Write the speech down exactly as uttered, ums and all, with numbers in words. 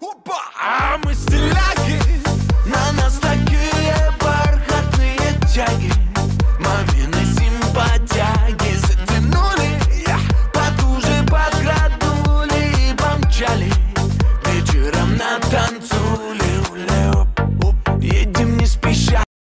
А мы стиляги, на нас такие бархатные тяги. Мамины симпатяги затянули, потуже подграднули и помчали вечером на танцы.